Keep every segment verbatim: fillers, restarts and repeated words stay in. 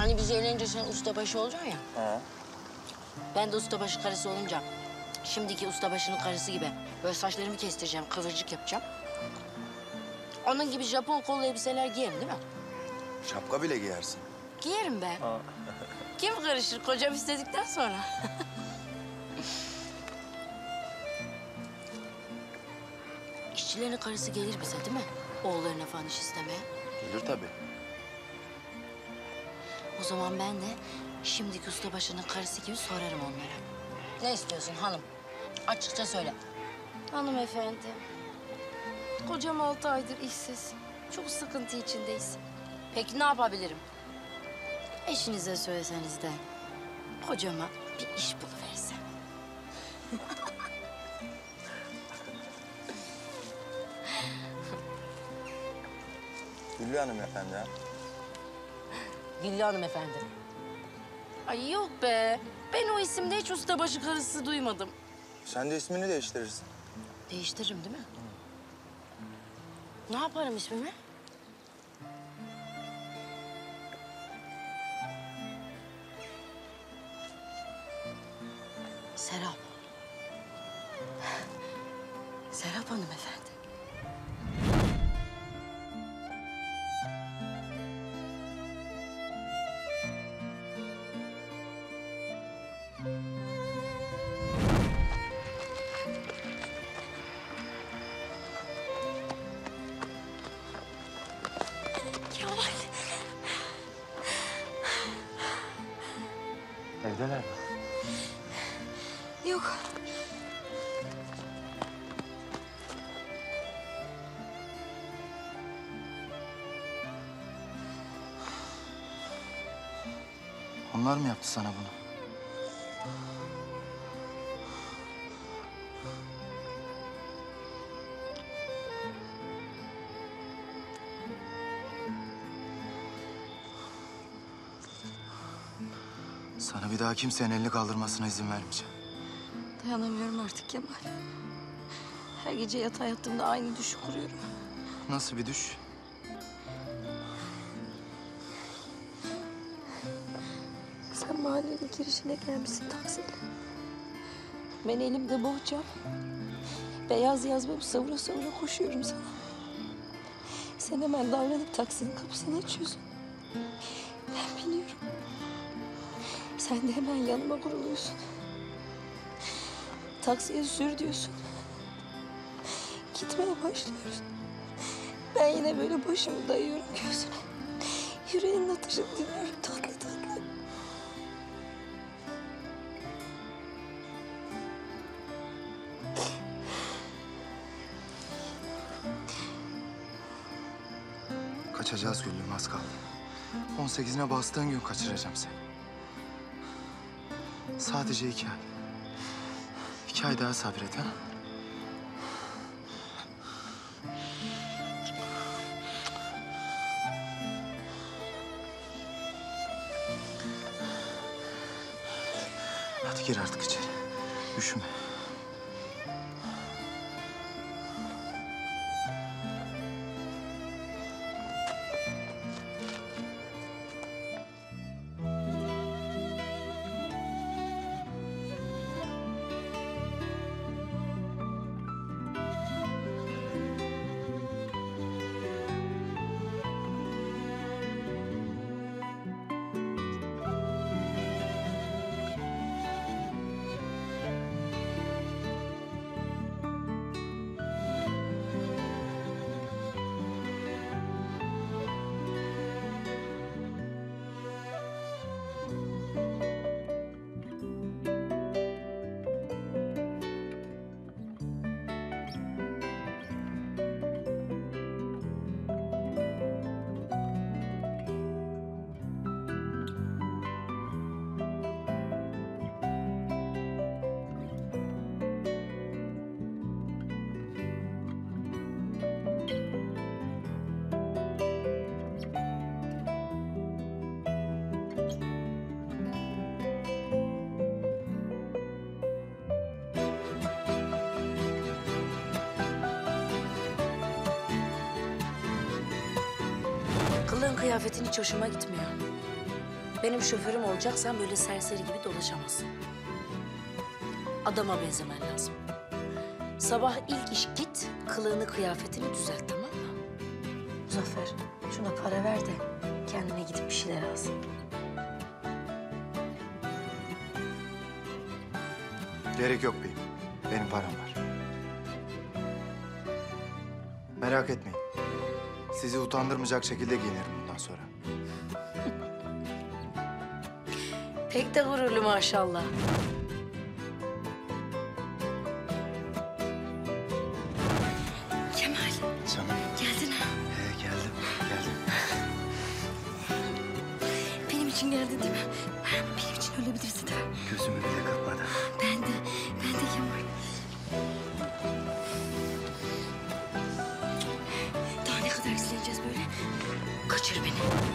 Hani biz evlenince sen ustabaşı olacaksın ya. Ha. Ben de ustabaşı karısı olunca şimdiki ustabaşının karısı gibi böyle saçlarımı kestireceğim, kıvırcık yapacağım. Onun gibi Japon kollu elbiseler giyerim değil mi? Şapka bile giyersin. Giyerim be. Ha. Kim karışır kocam istedikten sonra? İşçilerin karısı gelir bize değil mi? Oğullarına falan iş istemeye. Gelir tabii. O zaman ben de şimdiki ustabaşının karısı gibi sorarım onlara. Ne istiyorsun hanım? Açıkça söyle. Hanımefendi, kocam altı aydır işsiz. Çok sıkıntı içindeyiz. Peki ne yapabilirim? Eşinize söyleseniz de kocama bir iş buluverse. Güllü Hanım efendi ha. Güllü hanımefendi. Ay yok be. Ben o isimde hiç ustabaşı karısı duymadım. Sen de ismini değiştirirsin. Değiştiririm değil mi? Ne yaparım ismimi? Serap. Serap hanımefendi. Kemal. Evdeler mi? Yok. Onlar mı yaptı sana bunu? Sana bir daha kimsenin elini kaldırmasına izin vermeyeceğim. Dayanamıyorum artık Kemal. Her gece yatağa yattığımda aynı düşü kuruyorum. Nasıl bir düş? Sen mahallenin girişine gelmişsin taksiyle. Ben elimde bohçam. Beyaz yazmamı savura savura koşuyorum sana. Sen hemen davranıp taksinin kapısını açıyorsun. Ben biniyorum. Sen de hemen yanıma kuruluyorsun. Taksiye sür diyorsun. Gitmeye başlıyoruz. Ben yine böyle başımı dayıyorum göğsüne. Yüreğimin atışını dinliyorum tatlı tatlı. Kaçacağız Güllü'm, az kaldı. on sekizine bastığın gün kaçıracağım seni. Sadece iki ay. İki ay daha sabret ha. Hadi gir artık içeri. Üşüme. Kılığın kıyafetin hiç hoşuma gitmiyor. Benim şoförüm olacaksan böyle serseri gibi dolaşamazsın. Adama benzemen lazım. Sabah ilk iş git, kılığını kıyafetini düzelt, tamam mı? Muzaffer, şuna para ver de kendine gidip bir şeyler alsın. Gerek yok beyim. Benim param var. Merak etmeyin. Sizi utandırmayacak şekilde giyinirim bundan sonra. Pek de gururlu maşallah. Kemal, Canım. geldin ha. Ee, geldim, geldim. Benim için geldin değil mi? Benim için ölebilirsin değil mi? Gözümü bile kırpmadan. Ben de, ben de Kemal. Daha ne kadar izleyeceğiz böyle? Kaçır beni.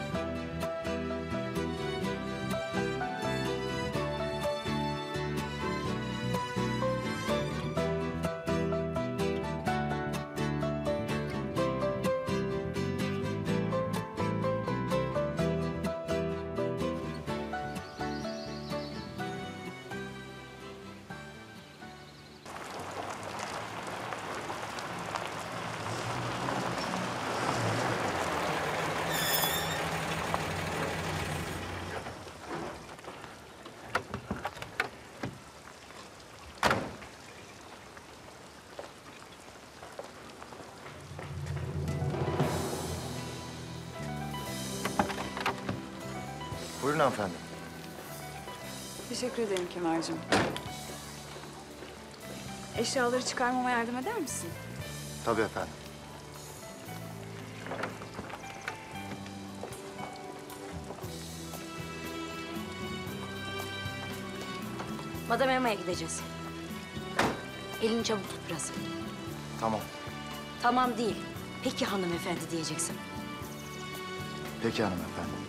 Buyurun hanımefendi. Teşekkür ederim Kemal'cim. Eşyaları çıkarmama yardım eder misin? Tabii efendim. Madame Emma'ya gideceğiz. Elini çabuk tut biraz. Tamam. Tamam değil. Peki hanımefendi diyeceksin. Peki hanımefendi.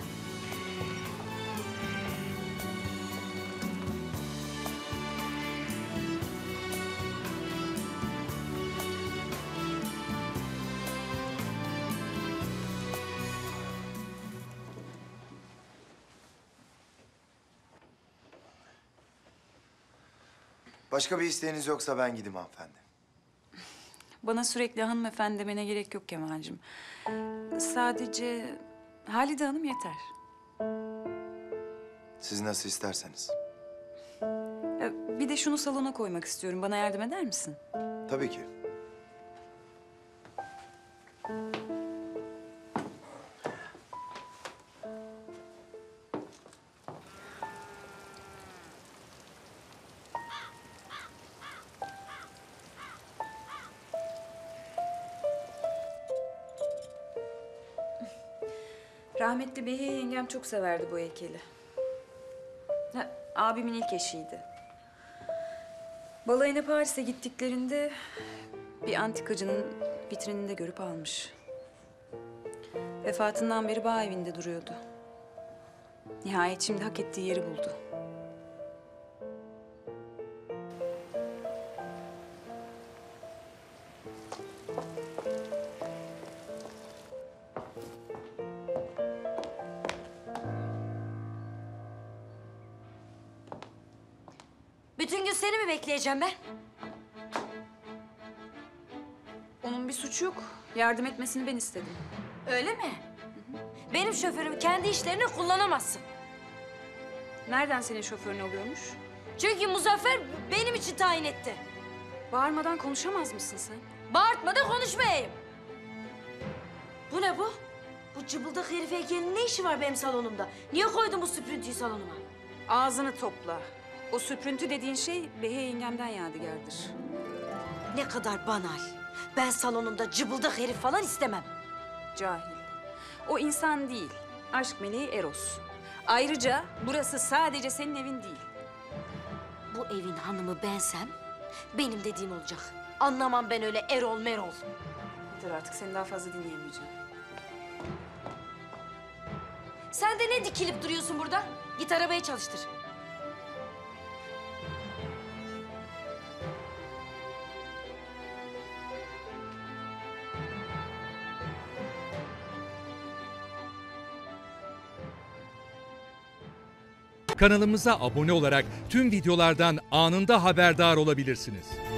Başka bir isteğiniz yoksa ben gideyim hanımefendi. Bana sürekli hanımefendi demene gerek yok Kemal'cim. Sadece Halide Hanım yeter. Siz nasıl isterseniz. Ee, Bir de şunu salona koymak istiyorum. Bana yardım eder misin? Tabii ki. Rahmetli Behiye yengem çok severdi bu heykeli. Ha, abimin ilk eşiydi. Balayına Paris'e gittiklerinde bir antikacının vitrininde görüp almış. Vefatından beri bağ evinde duruyordu. Nihayet şimdi hak ettiği yeri buldu. Bütün gün seni mi bekleyeceğim ben? Onun bir suçu yok. Yardım etmesini ben istedim. Öyle mi? Benim şoförümü kendi işlerine kullanamazsın. Nereden senin şoförün oluyormuş? Çünkü Muzaffer benim için tayin etti. Bağırmadan konuşamaz mısın sen? Bağırtma da konuşmayayım. Bu ne bu? Bu cıbıldak herif heykelinin ne işi var benim salonumda? Niye koydun bu süprüntüyü salonuma? Ağzını topla. O süprüntü dediğin şey Behiye yengemden yadigardır. Ne kadar banal. Ben salonumda cıbıldak herif falan istemem. Cahil. O insan değil. Aşk meleği Eros. Ayrıca burası sadece senin evin değil. Bu evin hanımı bensem benim dediğim olacak. Anlamam ben öyle Erol Merol. Yeter artık, seni daha fazla dinleyemeyeceğim. Sen de ne dikilip duruyorsun burada? Git arabayı çalıştır. Kanalımıza abone olarak tüm videolardan anında haberdar olabilirsiniz.